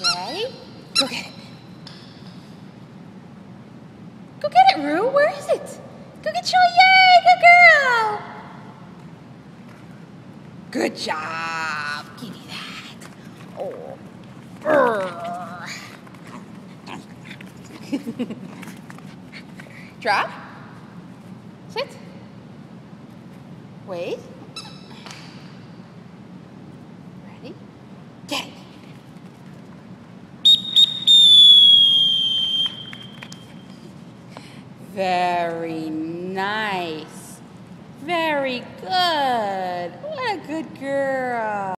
Okay. Go get it. Go get it, Rue. Where is it? Go get Sheba. Yay, good girl. Good job. Give me that. Oh. Drop. Sit. Wait. Ready? Get it. Very nice. Very good. What a good girl.